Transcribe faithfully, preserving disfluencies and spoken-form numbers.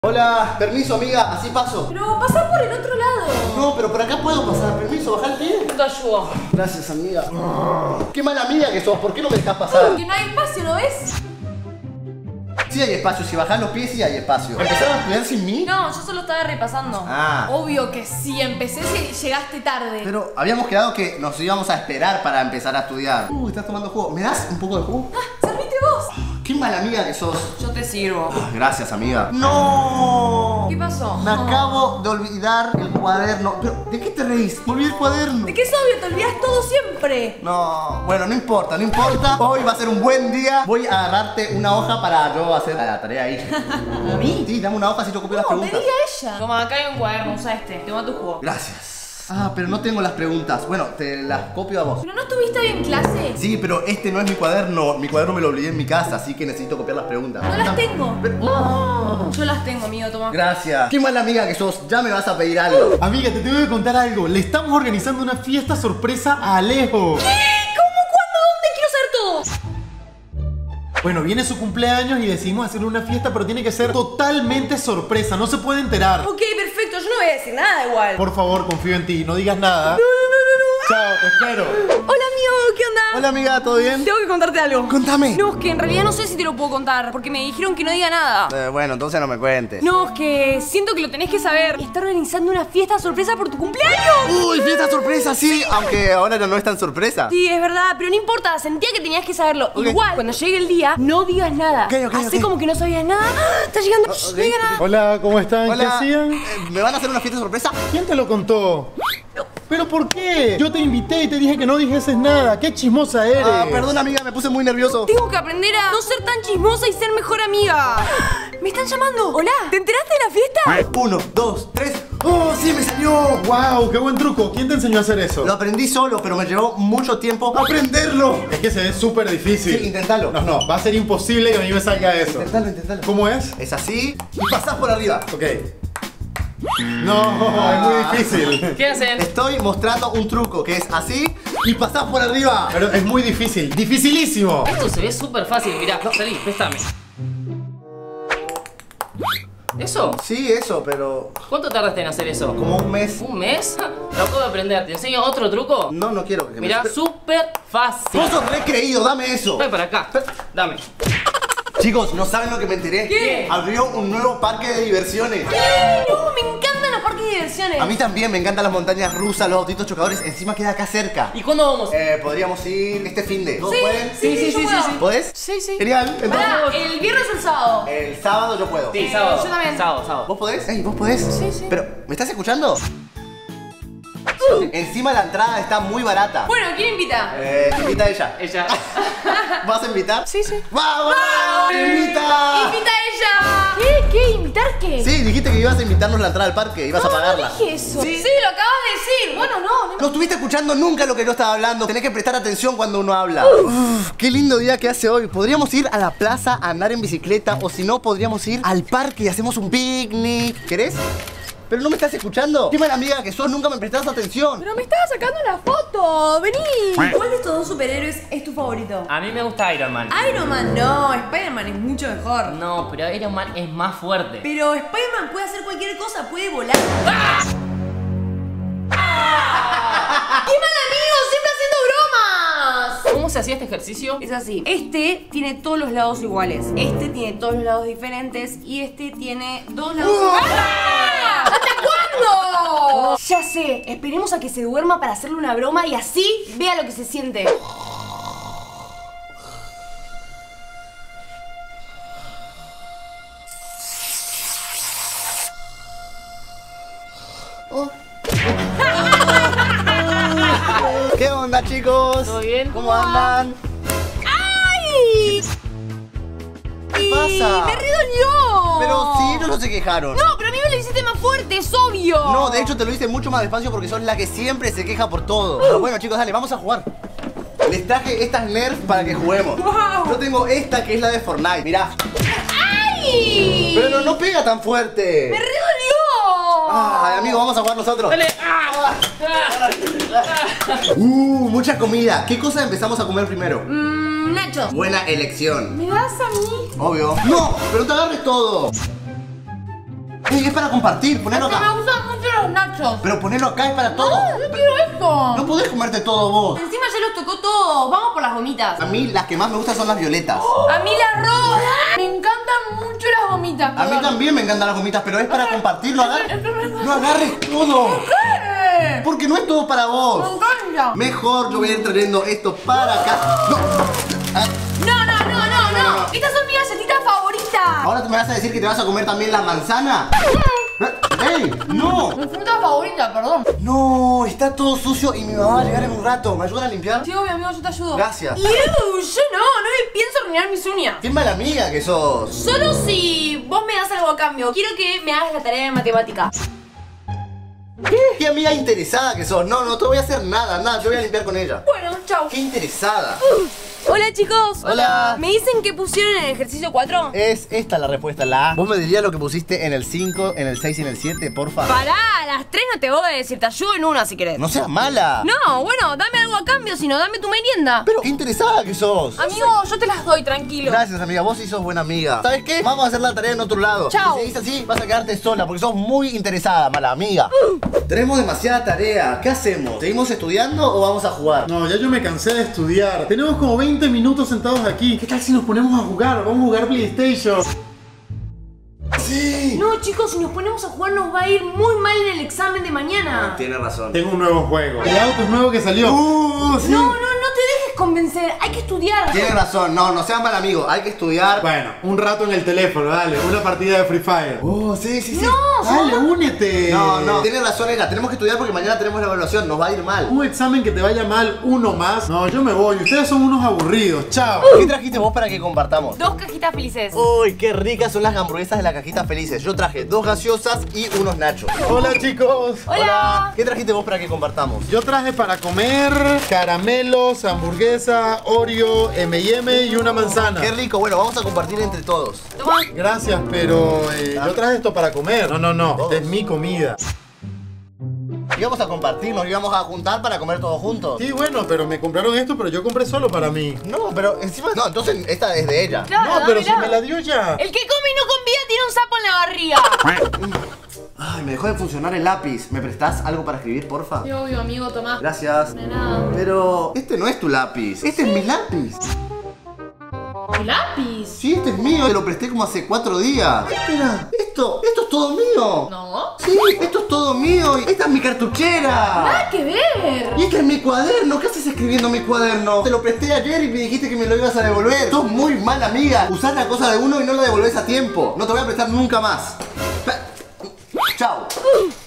Hola, permiso amiga, así paso. Pero pasá por el otro lado. No, pero por acá puedo pasar, permiso, bajar el pie. No te ayudo. Gracias amiga. Qué mala amiga que sos, ¿por qué no me dejás pasar? Porque no hay espacio, ¿no ves? Sí hay espacio, si bajás los pies sí hay espacio. ¿Empezaron a estudiar sin mí? No, yo solo estaba repasando. Ah. Obvio que sí, empecé si llegaste tarde. Pero habíamos quedado que nos íbamos a esperar para empezar a estudiar. Uh, estás tomando jugo. ¿Me das un poco de jugo? Ah, serviste vos. Qué mala amiga que sos. Yo te sirvo. Gracias amiga. ¡No! ¿Qué pasó? Me acabo de olvidar el cuaderno. Pero, ¿de qué te reís? Me olvidé el cuaderno. ¿De qué es obvio? Te olvidas todo siempre. No, bueno, no importa, no importa. Hoy va a ser un buen día. Voy a agarrarte una hoja para yo hacer la tarea ahí. ¿A mí? Sí, dame una hoja si yo copio las No, preguntas. pedí a ella. Toma, acá hay un cuaderno, usa este. Toma tu jugo. Gracias. Ah, pero no tengo las preguntas. Bueno, te las copio a vos. ¿Pero no estuviste hoy en clase? Sí, pero este no es mi cuaderno. Mi cuaderno me lo olvidé en mi casa, así que necesito copiar las preguntas. No las tengo. Pero- oh. Yo las tengo, amigo, toma. Gracias. Qué mala amiga que sos. Ya me vas a pedir algo. Amiga, te tengo que contar algo. Le estamos organizando una fiesta sorpresa a Alejo. ¿Qué? ¿Cómo? ¿Cuándo? ¿Dónde? Quiero saber todo. Bueno, viene su cumpleaños y decidimos hacerle una fiesta, pero tiene que ser totalmente sorpresa. No se puede enterar. Ok, perfecto. Yo no voy a decir nada igual. Por favor, confío en ti. No digas nada. Chao, te espero. Hola, amigo, ¿qué onda? Hola amiga, ¿todo bien? Tengo que contarte algo. Contame. No, es que en realidad no sé si te lo puedo contar, porque me dijeron que no diga nada. Eh, bueno, entonces no me cuentes. No, es que siento que lo tenés que saber. Está organizando una fiesta sorpresa por tu cumpleaños. Uy, fiesta sorpresa, sí. Aunque ahora ya no es tan sorpresa. Sí, es verdad, pero no importa, sentía que tenías que saberlo. Ok. Igual, cuando llegue el día, no digas nada. Ok, ok, Hacé ok. como que no sabías nada. ¡Ah! Está llegando. Shh, ok. no digas nada. Hola, ¿cómo están? ¿Qué Hola. hacían? Eh, ¿Me van a hacer una fiesta sorpresa? ¿Quién te lo contó? ¿Pero por qué? Yo te invité y te dije que no dijeses nada. ¡Qué chismosa eres! Ah, perdón amiga, me puse muy nervioso. Tengo que aprender a no ser tan chismosa y ser mejor amiga. Me están llamando. Hola, ¿te enteraste de la fiesta? Uno, dos, tres. ¡Oh, sí, me salió! ¡Wow! ¡Qué buen truco! ¿Quién te enseñó a hacer eso? Lo aprendí solo, pero me llevó mucho tiempo aprenderlo. Es que se ve súper difícil. Sí, intentalo. No, no, va a ser imposible que a mí me salga eso. Intentalo, intentalo. ¿Cómo es? Es así y pasás por arriba. Ok. No, es muy difícil. ¿Qué hacen? Estoy mostrando un truco que es así y pasás por arriba. Pero es muy difícil. ¡Dificilísimo! Esto se ve súper fácil, mirá, salí, préstame. ¿Eso? Sí, eso, pero ¿Cuánto tardaste en hacer eso? como un mes. ¿Un mes? Lo acabo de aprender. ¿Te enseño otro truco? No, no quiero que me... Mirá, súper fácil. Vos sos re creído, dame eso. Ven para acá, dame. Chicos, ¿no saben lo que me enteré? ¿Qué? Abrió un nuevo parque de diversiones. No, me encantan los parques de diversiones. A mí también me encantan las montañas rusas, los autitos chocadores. Encima queda acá cerca. ¿Y cuándo vamos? Eh, podríamos ir este fin de. ¿Todos Sí, pueden? sí, sí, Sí, yo sí, puedo. sí, sí. ¿Podés? Sí, sí. Genial. Entonces, Pará, ¿el viernes o el sábado? el sábado yo puedo. Sí, sábado. yo también. Sábado, sábado. ¿Vos podés? Ey, ¿vos podés? Sí, sí. Pero, ¿me estás escuchando? Encima la entrada está muy barata. Bueno, ¿quién invita? Eh, invita a ella. Ella. ¿Vas a invitar? Sí, sí. ¡Vamos! ¡Invita! ¡Invita a ella! ¿Qué? ¿Qué? ¿Invitar qué? Sí, dijiste que ibas a invitarnos la entrada al parque, ibas a No, pagarla. no dije eso. Sí, lo acabas de decir. Bueno, no, no. No estuviste escuchando nunca lo que yo estaba hablando. Tenés que prestar atención cuando uno habla. Uf, qué lindo día que hace hoy. Podríamos ir a la plaza a andar en bicicleta o si no, podríamos ir al parque y hacemos un picnic. ¿Querés? ¿Pero no me estás escuchando? Qué mala amiga que sos, nunca me prestás atención. Pero me estaba sacando la foto. Vení. ¿Cuál de estos dos superhéroes es tu favorito? A mí me gusta Iron Man. Iron Man no, Spider-Man es mucho mejor. No, pero Iron Man es más fuerte. Pero Spider-Man puede hacer cualquier cosa, puede volar. ¡Ah! ¡Qué mal amigo! ¡Siempre haciendo bromas! ¿Cómo se hacía este ejercicio? Es así, este tiene todos los lados iguales, este tiene todos los lados diferentes y este tiene dos lados iguales. ¡Hasta cuándo! Ya sé, esperemos a que se duerma para hacerle una broma y así vea lo que se siente. ¿Qué onda, chicos? ¿Todo bien? ¿Cómo andan? ¡Ay! ¿Qué pasa? ¡Me redolió! Pero si ellos no se quejaron. No, pero a mí me lo hiciste más fuerte, es obvio. No, de hecho te lo hice mucho más despacio porque sos la que siempre se queja por todo. Pero bueno, chicos, dale, vamos a jugar. Les traje estas Nerf para que juguemos. Wow. Yo tengo esta que es la de Fortnite, mirá. ¡Ay! Pero no, no pega tan fuerte. ¡Me redolió! Ay, amigo, vamos a jugar nosotros. Dale. ¡Ah! ¡Ah! Uh, mucha comida. ¿Qué cosa empezamos a comer primero? Mmm, nachos. Buena elección. ¿Me das a mí? Obvio. No, pero no te agarres todo. Ey, es para compartir, ponelo Es que me acá. gustan mucho los nachos. Pero ponelo acá, es para todo. No, yo quiero esto. No podés comerte todo vos. Encima ya los tocó todos. Vamos por las gomitas. A mí las que más me gustan son las violetas. A mí las rosas. Me encantan mucho las gomitas. A mí también me encantan las gomitas, pero es para compartirlo. Agar... No agarres todo. ¿Qué? Porque no es todo para Me vos. encanta. Mejor yo voy a ir trayendo esto para acá. No. Ah, No, no, no, no, no. Estas son mis galletitas favoritas. ¿ahora te me vas a decir que te vas a comer también la manzana? ¡Ey! ¡No! Mi fruta favorita, perdón. No, está todo sucio y mi mamá va a llegar en un rato. ¿Me ayudan a limpiar? Sí, obvio, amigo, yo te ayudo. Gracias. Iu, yo no, no me pienso arruinar mis uñas. ¡Qué mala amiga que sos! Solo si vos me das algo a cambio. Quiero que me hagas la tarea de matemática. ¡Qué amiga interesada que sos! No, no te voy a hacer nada, nada, te voy a limpiar con ella. Bueno, chao. ¡Qué interesada! Hola, chicos. Hola. ¿Me dicen qué pusieron en el ejercicio cuatro? Es esta la respuesta, la A. ¿Vos me dirías lo que pusiste en el cinco, en el seis y en el siete, porfa? Pará, a las tres no te voy a decir. Te ayudo en una si querés. No seas mala. No, bueno, dame algo a cambio, si no, dame tu merienda. Pero qué interesada que sos. Amigo, yo te las doy, tranquilo. Gracias, amiga, vos sí sos buena amiga. ¿Sabes qué? Vamos a hacer la tarea en otro lado. Chao. Si seguís así, vas a quedarte sola porque sos muy interesada, mala amiga. Tenemos demasiada tarea. ¿Qué hacemos? ¿Seguimos estudiando o vamos a jugar? No, ya yo me cansé de estudiar. Tenemos como veinte minutos sentados aquí. ¿Qué tal si nos ponemos a jugar? Vamos a jugar PlayStation. Sí. No, chicos, si nos ponemos a jugar nos va a ir muy mal en el examen de mañana. Tiene razón. Tengo un nuevo juego. El auto es nuevo que salió. Uh, sí. No, no, no te dejes convencer. Hay que estudiar. Tiene razón. No, no seas mal amigo. Hay que estudiar. Bueno, un rato en el teléfono, dale. Una partida de Free Fire. Oh, sí, sí, sí. No, Dale, únete. No, no. Tiene razón ella. Tenemos que estudiar porque mañana tenemos la evaluación. Nos va a ir mal. Un examen que te vaya mal, uno más. No, yo me voy. Ustedes son unos aburridos. Chao. ¿Qué trajiste vos para que compartamos? Dos cajitas felices. Uy, qué ricas son las hamburguesas de la cajita felices. Yo traje dos gaseosas y unos nachos. Hola, chicos. Hola. ¿Qué trajiste vos para que compartamos? Yo traje para comer caramelos, hamburguesa, Oreo, eme y eme y una manzana. Qué rico. Bueno, vamos a compartir entre todos. Toma. Gracias, pero eh, yo traje esto para comer. No, no, no. Todos. Esta es mi comida. Íbamos a compartir, nos íbamos a juntar para comer todos juntos. Sí, bueno, pero me compraron esto, pero yo compré solo para mí. No, pero encima... No, entonces esta es de ella. Claro, No, pero si dámela. me la dio ya. El que come y no convida tiene un sapo en la barriga. Ay, me dejó de funcionar el lápiz. ¿Me prestás algo para escribir, porfa? Sí, obvio, amigo, tomá. Gracias. De nada. Pero este no es tu lápiz. Este es mi lápiz. ¿Tu lápiz? Sí, este es mío. Te lo presté como hace cuatro días. Espera, esto, esto es todo mío. No. Sí, esto es todo mío. Y esta es mi cartuchera. Nada que ver. Y este es mi cuaderno. ¿Qué haces escribiendo en mi cuaderno? Te lo presté ayer y me dijiste que me lo ibas a devolver. Sos muy mala amiga. Usás la cosa de uno y no la devolvés a tiempo. No te voy a prestar nunca más. Chao.